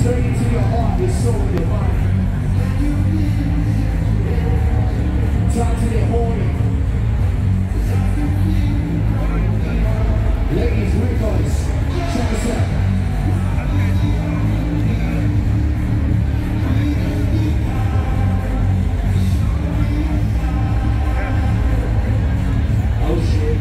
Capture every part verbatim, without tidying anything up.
straight into your heart, your soul, and your mind. Time to get horny. Ladies, records, check us out. Oh shit.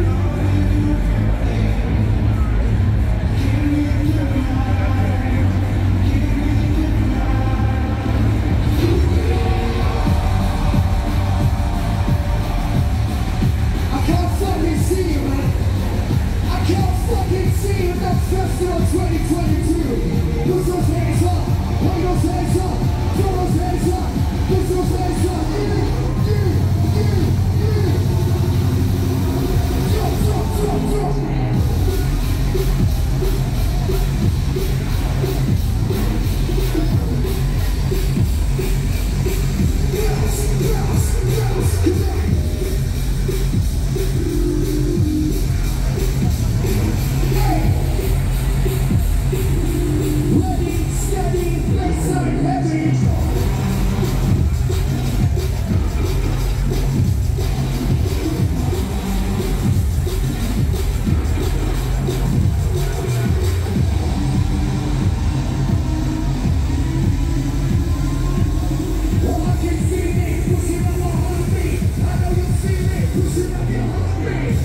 Festival twenty twenty-two. Put those hands up. Put those hands up. Put those hands up. Put those hands up. Yeah, yeah, yeah, yeah. Jump, jump, jump, jump. Bounce, bounce, bounce. Come on. Ready, steady, listen, heavy. Oh, I can see me pushing up my heartbeat. I know you see me pushing up your heartbeat.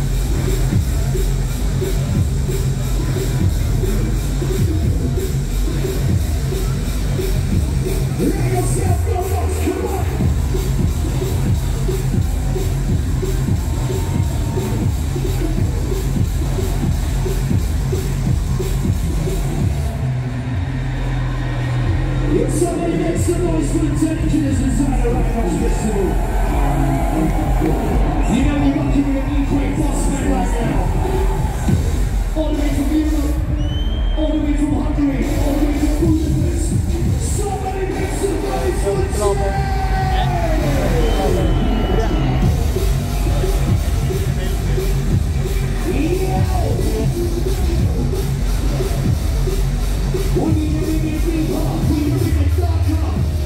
Let yourself go, boss, come on! If somebody makes some noise for the Technicolors inside the Lighthouse Festival. You know you're rocking with an equate boss man right now. All the way from Europe, all the way from Hungary, all the way from Budapest. Somebody make some noise for the Technicolors! We need to make it deeper, we need to make it darker.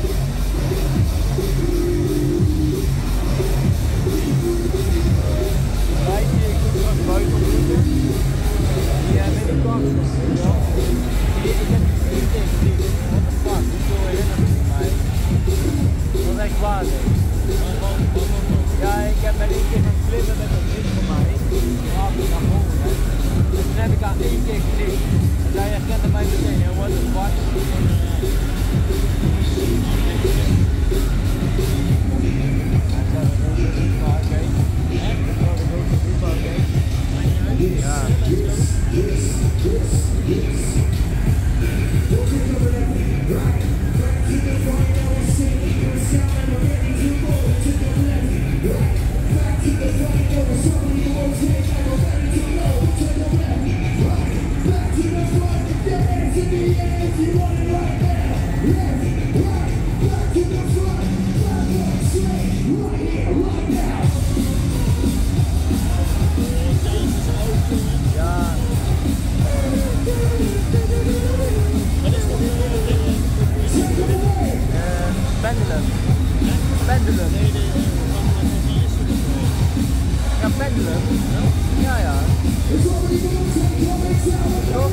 Right here, ik moet wat buiten doen. Ja, met die kant. Ik heb niet tegen die. What the fuck? Hoezo herinneren ze mij? Dat is echt waar, hè? Ja, ik heb met één keer gaan klimmen met een vriend van mij. Ja, ik ga gewoon, hè. En toen heb ik aan één keer geklikt. En zij herkende mij meteen, hè. What the fuck? Pendulum. Pendulum. Ja, pendulum. Ja, ja. Toch?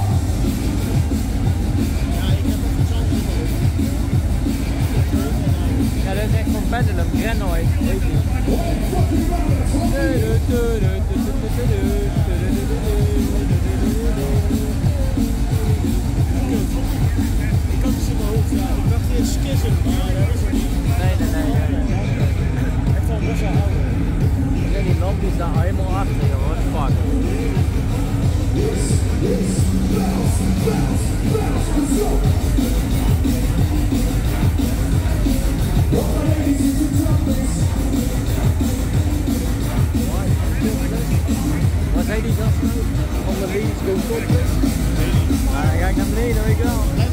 Ja, dat is echt van pendulum. Grenoid. Weet je. Ik had het in mijn hoofd, ja. Ik dacht eerst skissen, maar dat is het niet. Nee, nee, nee. nee. Echt wel best wel oud. En die lampjes daar helemaal achter, joh. What the fuck? Wat heet die gast nou? Van de Leeds Go Topless? Nou, dan ga ik naar beneden, weet je wel.